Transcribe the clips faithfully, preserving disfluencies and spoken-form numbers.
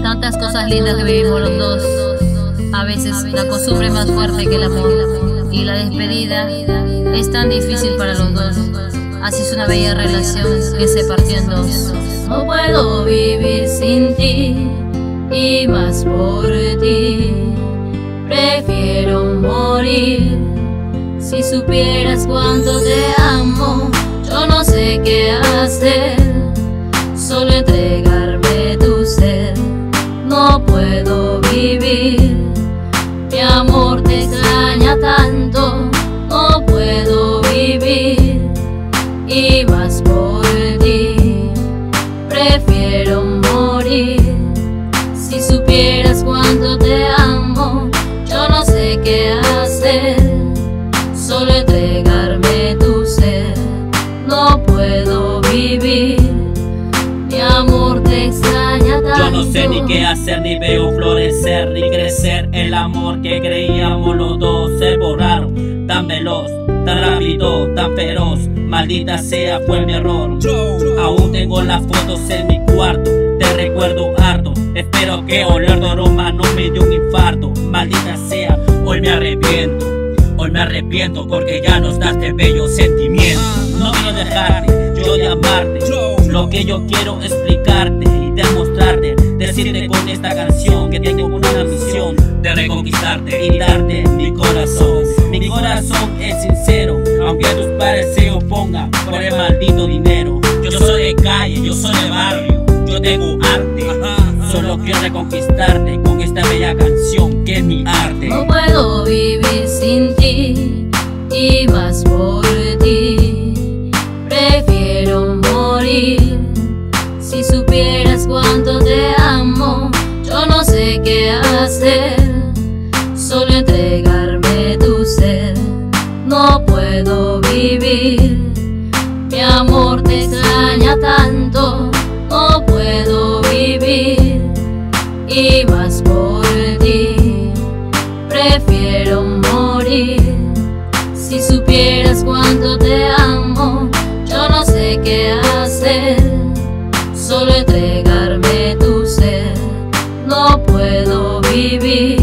Tantas cosas lindas que vivimos los dos. A veces la costumbre es más fuerte que el amor, y la despedida es tan difícil para los dos. Así es una bella relación que se partió en dos. No puedo vivir sin ti, y más por ti. Prefiero morir. Si supieras cuánto te amo, yo no sé qué hacer, solo entregarme tu ser. No puedo vivir, mi amor te extraña tanto. No puedo vivir, y más por ti. Prefiero morir. Si supieras cuánto te amo, yo no sé qué hacer, solo entregarme tu ser. No puedo vivir, mi amor te extraña tanto. Yo no sé ni qué hacer, ni veo florecer, ni crecer. El amor que creíamos los dos se borraron, tan veloz, tan rápido, tan feroz. Maldita sea, fue mi error. Aún tengo las fotos en mi cuarto, te recuerdo harto. Espero que oler tu aroma no me dio un infarto. Maldita sea, hoy me arrepiento. Hoy me arrepiento porque ya nos daste bellos sentimientos. No quiero dejarte, yo de amarte. Lo que yo quiero explicarte y demostrarte, decirte con esta canción que tengo una misión de reconquistarte y darte mi corazón. Mi corazón es sincero, aunque tus padres se opongan por el maldito dinero. Yo soy de calle, yo soy de barrio, yo tengo arte. Solo quiero reconquistarte con esta bella canción que es mi arte. No puedo vivir sin ti, y más por ti. Prefiero morir. Si supieras cuánto te amo, yo no sé qué hacer, solo entregarme tu ser. No puedo vivir, mi amor te extraña tanto. No puedo vivir, y más por ti. Prefiero morir. Si supieras cuánto te amo, yo no sé qué hacer, solo entregarme tu ser. No puedo vivir,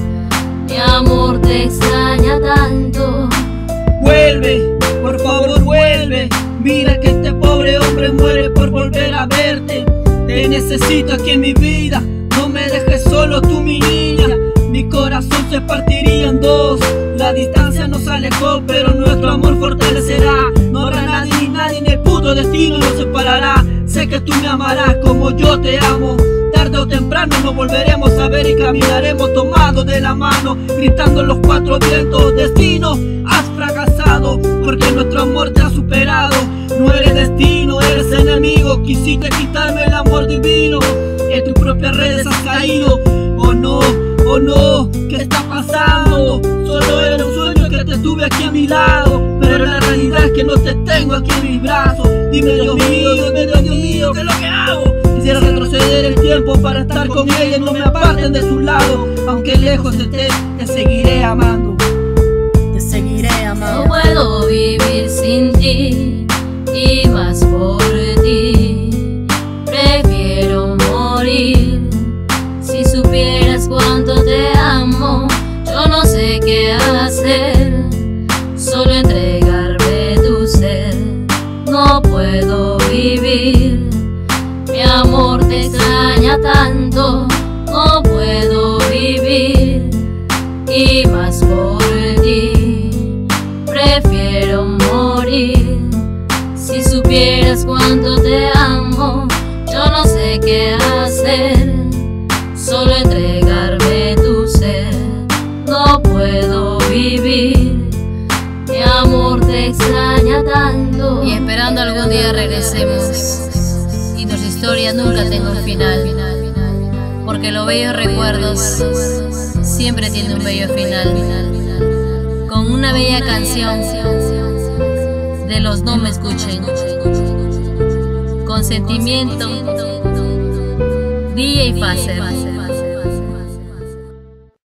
mi amor te extraña tanto. Vuelve, por favor vuelve. Mira que este pobre hombre muere por volver a verte. Te necesito aquí en mi vida, no me dejes solo tú mi niña. Mi corazón se partiría en dos. La distancia nos alejó, pero nuestro amor fortalecerá. No habrá nadie ni nadie en el puto destino nos separará. Sé que tú me amarás como yo te amo. Tarde o temprano nos volveremos a ver y caminaremos tomados de la mano, gritando en los cuatro vientos: destino, has fracasado, porque nuestro amor te ha superado. No eres destino, eres enemigo. Quisiste quitarme el amor divino, en tus propias redes has caído. Oh no, oh no, ¿qué está pasando? Solo era un sueño que te tuve aquí a mi lado, pero la realidad es que no te tengo aquí en mis brazos. Dime Dios mío, dime Dios mío, ¿qué es lo que hago? Quisiera retroceder el tiempo para estar con ella y no me aparten de su lado. Aunque lejos estés, te seguiré amando, te seguiré amando. No puedo vivir sin ti, y más por ti. Prefiero morir. Si supieras cuánto te amo, yo no sé qué hacer, solo entregarme tu ser. No puedo vivir, mi amor te extraña tanto. No puedo vivir, y más por ti. Prefiero morir. Si supieras cuánto te amo, yo no sé qué hacer, solo entregarme tu ser. No puedo vivir, mi amor te extraña tanto. Y esperando algún día regresemos y nuestra historia nunca tenga un final, porque los bellos recuerdos siempre tienen un bello final. Con una bella canción de los No Me Escuchen, con sentimiento, D J Fazer.